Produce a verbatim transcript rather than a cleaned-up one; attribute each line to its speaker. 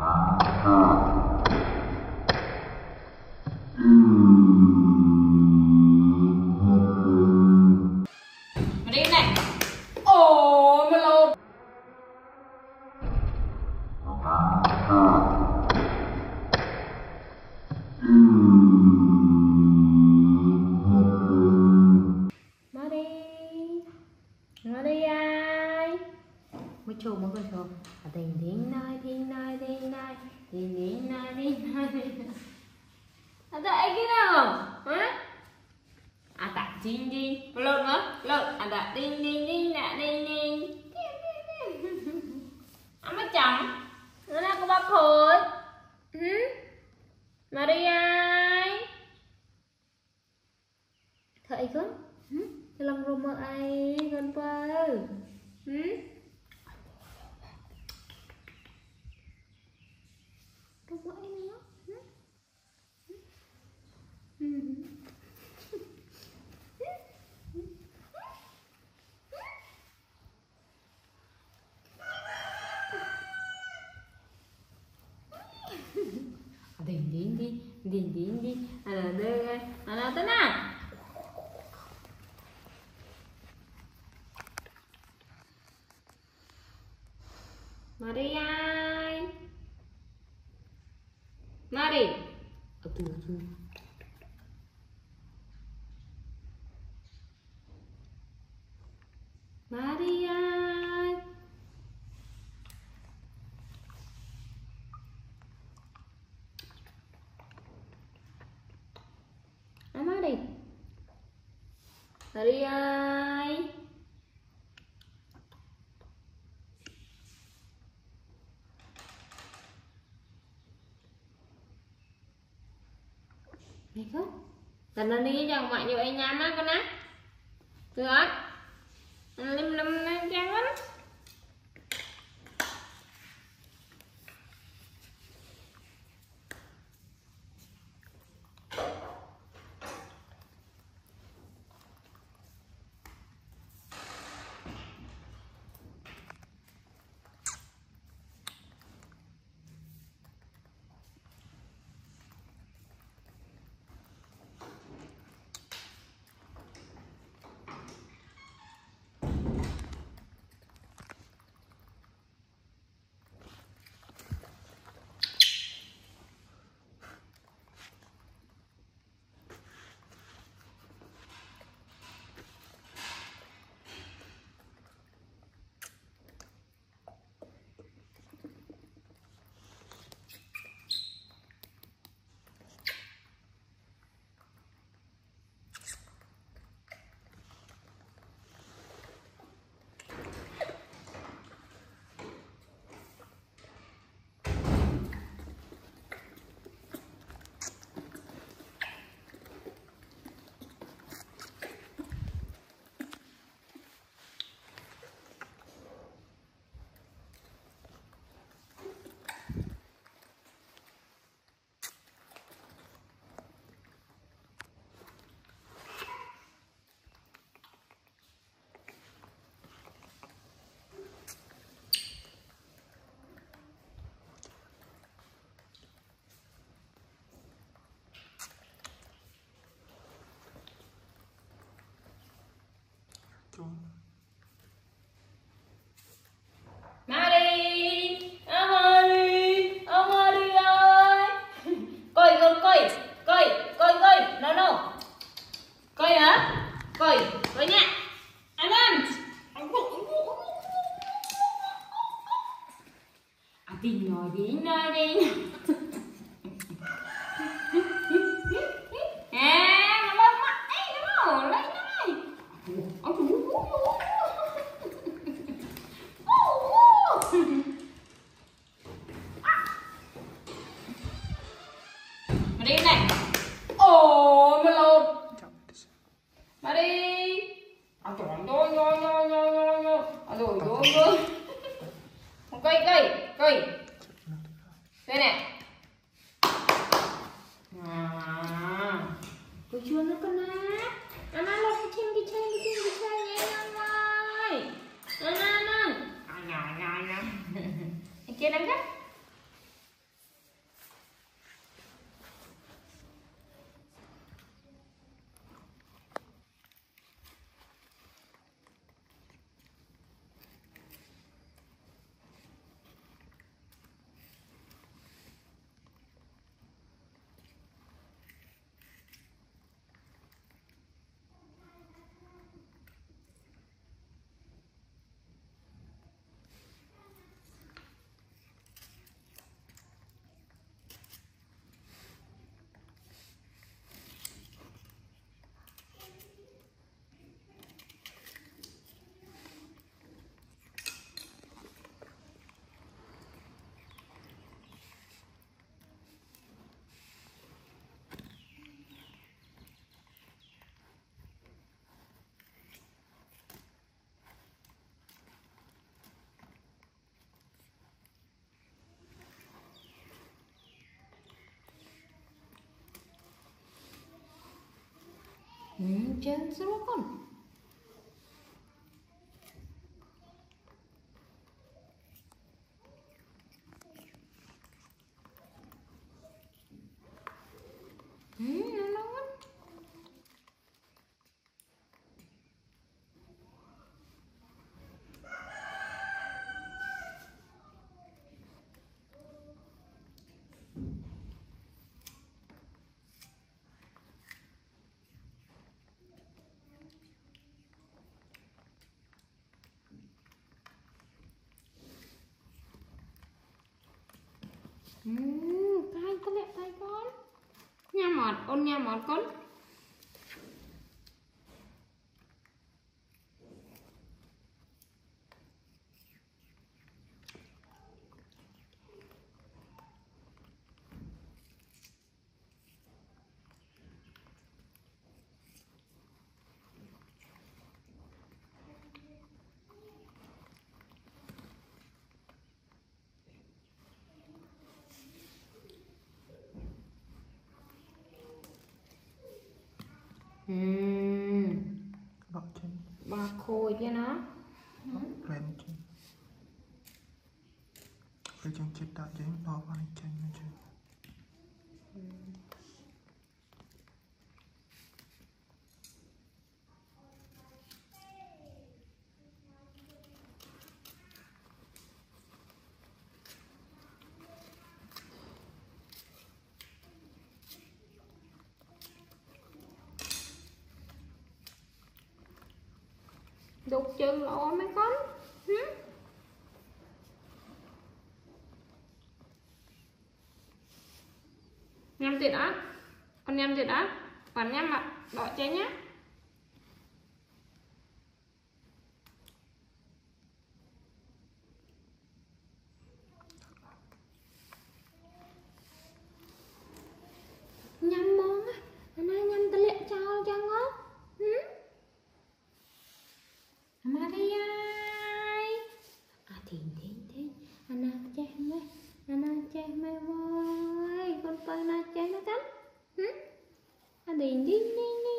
Speaker 1: Mà đi này. Ôi mà lâu. Mà đi. Mà đi ai. Mới chùa mới chùa. Tình tình nói tình nói tình nói tình tình nói tình nói. À tại cái nào hả? À tại chinh đi lợn hả? Lợn à tại đinh đinh đinh đã đinh đinh. À mất chồng nó là có bác khối. Ừ? Mà đi ai? Thầy con? Ừ? Cái lòng rùm ở ai con bơ? Ừ? Rùm ở ai nữa? Ừ? Ừ? Đỉnh đỉnh đi, đỉnh đỉnh đi, à là đây, à là thế nào? Mà đi ai? Mà đi. Ở từ từ. Mà đi ai? À mà đi. Mà đi ai? Này con. Cần là đi chẳng mọi nhiều anh nhám á con á. Được rồi. Lâm lâm lâm chăng lắm. Mà đi. Ông ơi. Ông ơi ơi. Coi con coi. Coi. Coi coi. No no. Coi hả? Coi. Coi nha. Ăn ăn. À tìm nói đi nói đi. À nó lông mắt ấy nó lấy nó này. Mà đi này. Ôi mà lột. Mà đi. À trời ơi nhoi nhoi nhoi nhoi nhoi. À rồi rồi rồi. Cây cây cây. Đây nè. À. Tôi chưa nó con á. Anh ăn lột cái chân cái chân cái chân cái chân nhé anh ơi. Anh ăn ăn. À nhả nhả nhả. Anh kia đánh gắt. chân xuống con. Ừ, nó ngon. Ừ, tay có lẹ tay con. Nha mọt, ôn nha mọt con. Ừm,
Speaker 2: Đọt chân.
Speaker 1: bà khôi cho nó.
Speaker 2: Đọt lên chân. Cái chân chết đã chân đọt vào lên chân nữa chứ.
Speaker 1: Đục chân lỗ mấy con. Hử? Nhâm tiệt á. Con nhâm tiệt á. Còn nhâm ạ. Đợi chơi nhá. Nhâm mong á. Anh ơi nhâm ta liệm cho chân á. Hử? Mà đi ai. À thỉnh thỉnh thỉnh. Anh ơi chơi mê. Anh ơi chơi mê vui. Con con ơi chơi nó cắn. Hử? À đỉnh đinh đinh đinh.